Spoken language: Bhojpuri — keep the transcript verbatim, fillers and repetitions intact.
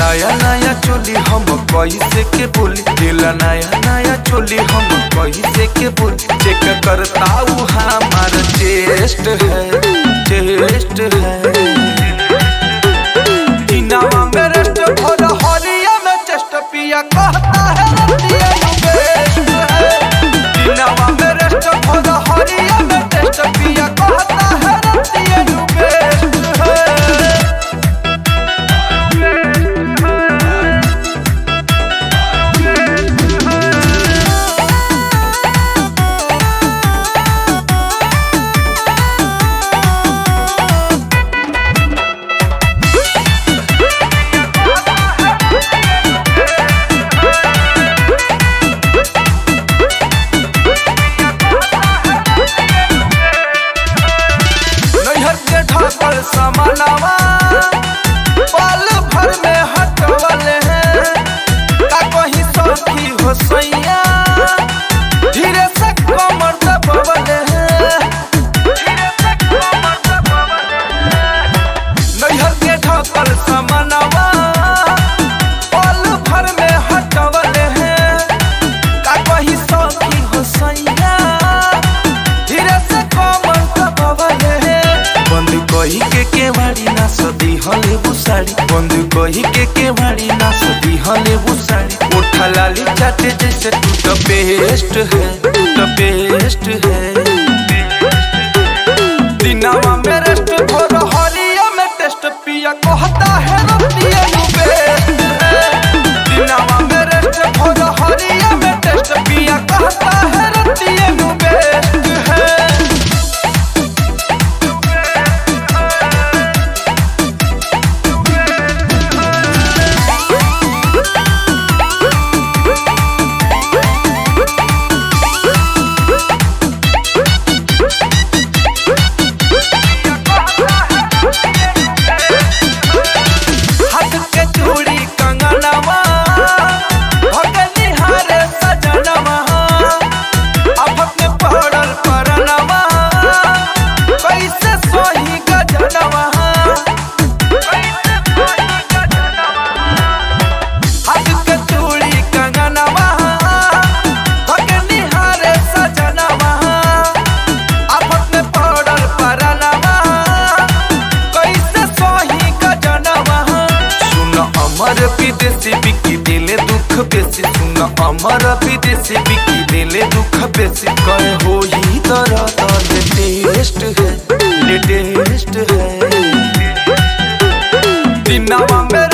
नया नया चोली हम कैसे के बोली, दिला नया नया चोली हम कैसे के बोली। चेक करता हूँ हमारा चेस्ट है, चेस्ट है। दिनावा में रेस्ट भर हरिया में चेस्ट पिया कहता है रतिया यू बेस्ट है। दिनावा में रेस्ट भर हरिया में चेस्ट पिया कहता है रतिया यू बेस्ट है। समानवा पल भर में हटवले हैं, का कहीं सखी हो सैया धीरे से कमर दबवले हैं। नैहर के ढकल समानवा पल भर में हटवले हैं, का कहीं सखी हो सैया धीरे से कमर दबवले हैं। बंद कही के केवाड़ी ना सदी हले बुसाड़ी, बंद कही के केवाड़ी ना सदी हले बुसाड़ी। उठा लाली चाटे जैसे तू तो बेस्ट है, तू तो बेस्ट है। दिनावा में रेस्ट भर हरिया में टेस्ट पिया कहता है रतिया यू बेस्ट है। दिनावा में रेस्ट भर हरिया में टेस्ट पिया कहता है रतिया यू बेस्ट है। अमर विदेशी बिकी दिले दुख बेसी, सुन अमर विदेशी बिकी दिले दुख बेसी। कहे हो ही दर्द लेटेस्ट है, लेटेस्ट है। दिनावा में